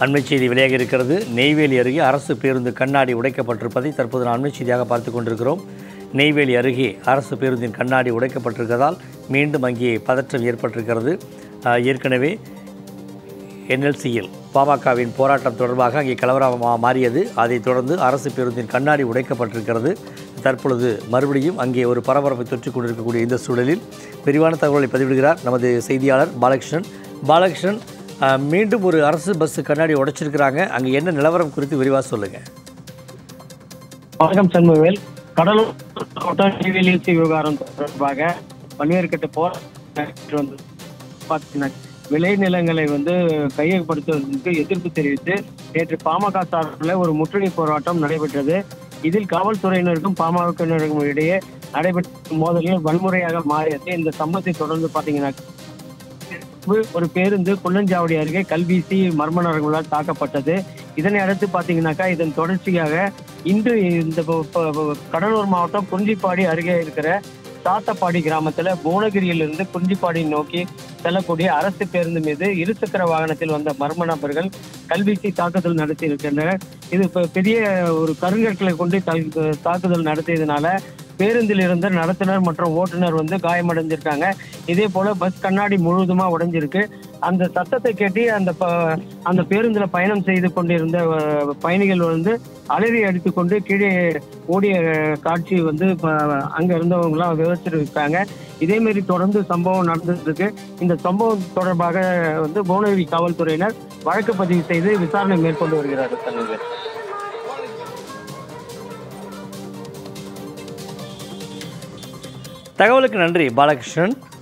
அண்மை செய்தி வெளியாக இருக்கிறது. நெய்வேலி அருகே அரசு பேருந்து கண்ணாடி உடைக்கப்பட்டிருப்பதை தற்போது நான் அண்மை செய்தியாக பார்த்து கொண்டிருக்கிறோம். நெய்வேலி அருகே அரசு பேருந்தின் கண்ணாடி உடைக்கப்பட்டிருக்கிறதால் மீண்டும் அங்கே பதற்றம் ஏற்பட்டிருக்கிறது. ஏற்கனவே NLCயில் பாமகவின் போராட்டம் தொடர்பாக அங்கே கலவரமாக மாறியது. அதைத் தொடர்ந்து அரசு பேருந்தின் கண்ணாடி உடைக்கப்பட்டிருக்கிறது. தற்பொழுது மறுபடியும் அங்கே ஒரு பரபரப்பை தொற்றிக் கொண்டிருக்கக்கூடிய இந்த சூழலில் விரிவான தகவலை பதிவிடுகிறார் நமது செய்தியாளர் பாலகிருஷ்ணன். பாலகிருஷ்ணன், மீண்டும் ஒரு அரசு பஸ் கண்ணாடி உடைச்சிருக்கிறாங்க. அங்கே என்ன நிலவரம் குறித்து விரிவாக சொல்லுங்க. வணக்கம் சண்முகவேல். கடலூர் மாவட்டம் நெய்வேலி விவகாரம் தொடர்பாக பல்வேறு கட்ட போராட்டம் விளைநிலங்களை கையகப்படுத்துவதற்கு எதிர்ப்பு தெரிவித்து நேற்று பாமக சார்பில் ஒரு முற்றுகை போராட்டம் நடைபெற்றது. இதில் காவல்துறையினருக்கும் பாமகவினருக்கும் இடையே நடைபெற்ற மோதலில் வன்முறையாக மாறியது. இந்த சம்பவத்தை தொடர்ந்து பார்த்தீங்கன்னா ஒரு பேருந்து குள்ளஞ்சாவடி அருகே கல்வீசி மர்ம நபர்களால் தாக்கப்பட்டது. இதனை அடுத்து பார்த்தீங்கன்னாக்கா இதன் தொடர்ச்சியாக இன்று இந்த கடலூர் மாவட்டம் குறிஞ்சிப்பாடி அருகே இருக்கிற சாத்தப்பாடி கிராமத்தில் புவனகிரியிலிருந்து குறிஞ்சிப்பாடி நோக்கி செல்லக்கூடிய அரசு பேருந்து மீது இருசக்கர வாகனத்தில் வந்த மர்ம நபர்கள் கல்வீசி தாக்குதல் நடத்தி இருக்கின்றனர். இது பெரிய ஒரு கருங்கற்களை கொண்டு தாக்குதல் நடத்தியதுனால பேருந்தில் இருந்த நடத்துனர் மற்றும் ஓட்டுநர் காயமடைஞ்சிருக்காங்க. இதே போல பஸ் கண்ணாடி முழுவதுமா உடைஞ்சிருக்கு. அந்த சத்தத்தை கேட்டு அந்த பேருந்துல பயணம் செய்து கொண்டிருந்த பயணிகள் அலறி அடித்துக் கொண்டு கீழே ஓடிய காட்சி அங்க இருந்தவங்களாம் விவரிச்சிருக்காங்க. இதே மாதிரி தொடர்ந்து சம்பவம் நடந்துட்டு இருக்கு. இந்த சம்பவம் தொடர்பாக புவனகிரி காவல்துறையினர் வழக்கு பதிவு செய்து விசாரணை மேற்கொண்டு வருகிறார்கள். தகவலுக்கு நன்றி பாலகிருஷ்ணன்.